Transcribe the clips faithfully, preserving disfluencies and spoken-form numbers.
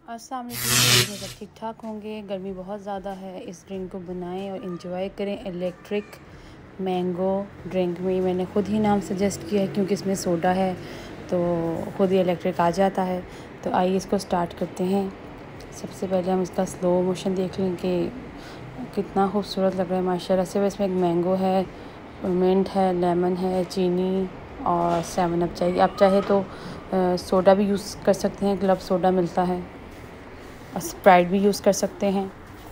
अस्सलाम वालेकुम। सब ठीक ठाक होंगे। गर्मी बहुत ज़्यादा है। इस ड्रिंक को बनाएं और इन्जॉय करें। इलेक्ट्रिक मैंगो ड्रिंक में मैंने ख़ुद ही नाम सजेस्ट किया है क्योंकि इसमें सोडा है तो ख़ुद ही इलेक्ट्रिक आ जाता है। तो आइए इसको स्टार्ट करते हैं। सबसे पहले हम इसका स्लो मोशन देख लें कि कितना खूबसूरत लग रहा है माशाल्लाह से। इसमें एक मैंगो है, मिंट है, लेमन है, चीनी और सेवन अप चाहिए। आप चाहे तो सोडा भी यूज़ कर सकते हैं, क्लब सोडा मिलता है, और स्प्राइट भी यूज़ कर सकते हैं।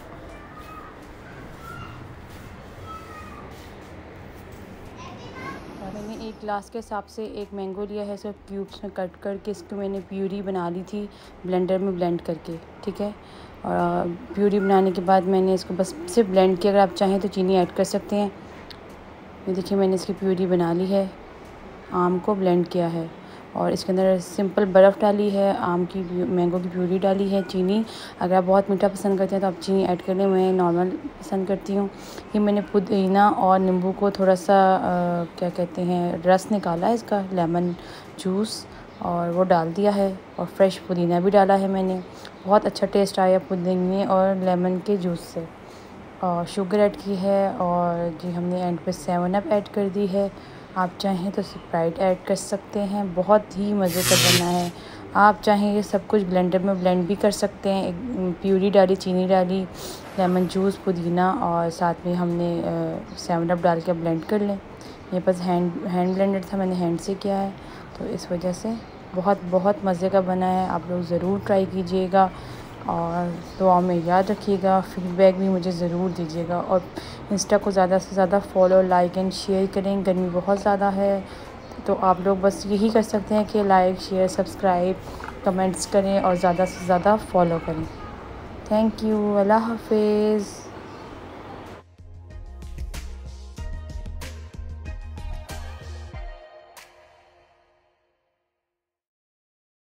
और मैंने एक ग्लास के हिसाब से एक मैंगो लिया है, इसको क्यूब्स में कट करके इसको मैंने प्यूरी बना ली थी ब्लेंडर में ब्लेंड करके, ठीक है। और प्यूरी बनाने के बाद मैंने इसको बस सिर्फ ब्लेंड किया। अगर आप चाहें तो चीनी ऐड कर सकते हैं। ये देखिए मैंने इसकी प्यूरी बना ली है, आम को ब्लेंड किया है और इसके अंदर सिंपल बर्फ़ डाली है, आम की मैंगो की प्यूरी डाली है, चीनी। अगर आप बहुत मीठा पसंद करते हैं तो आप चीनी ऐड कर लें, मैं नॉर्मल पसंद करती हूँ। ये मैंने पुदीना और नींबू को थोड़ा सा आ, क्या कहते हैं, रस निकाला है इसका, लेमन जूस, और वो डाल दिया है। और फ्रेश पुदीना भी डाला है मैंने। बहुत अच्छा टेस्ट आया पुदीने और लेमन के जूस से। और शुगर ऐड की है और जी हमने एंड पे सेवन अप ऐड कर दी है। आप चाहें तो स्प्राइट ऐड कर सकते हैं। बहुत ही मज़े का बना है। आप चाहें ये सब कुछ ब्लेंडर में ब्लेंड भी कर सकते हैं। एक प्यूरी डाली, चीनी डाली, लेमन जूस, पुदीना और साथ में हमने सेवन अप डाल के ब्लेंड कर लें। मेरे पास हैंड हैंड ब्लेंडर था, मैंने हैंड से किया है, तो इस वजह से बहुत बहुत मज़े का बना है। आप लोग ज़रूर ट्राई कीजिएगा और दुआ में याद रखिएगा। फ़ीडबैक भी मुझे ज़रूर दीजिएगा और इंस्टा को ज़्यादा से ज़्यादा फॉलो, लाइक एंड शेयर करें। गर्मी बहुत ज़्यादा है तो आप लोग बस यही कर सकते हैं कि लाइक, शेयर, सब्सक्राइब, कमेंट्स करें और ज़्यादा से ज़्यादा फॉलो करें। Thank you. अल्लाह हाफ़िज़।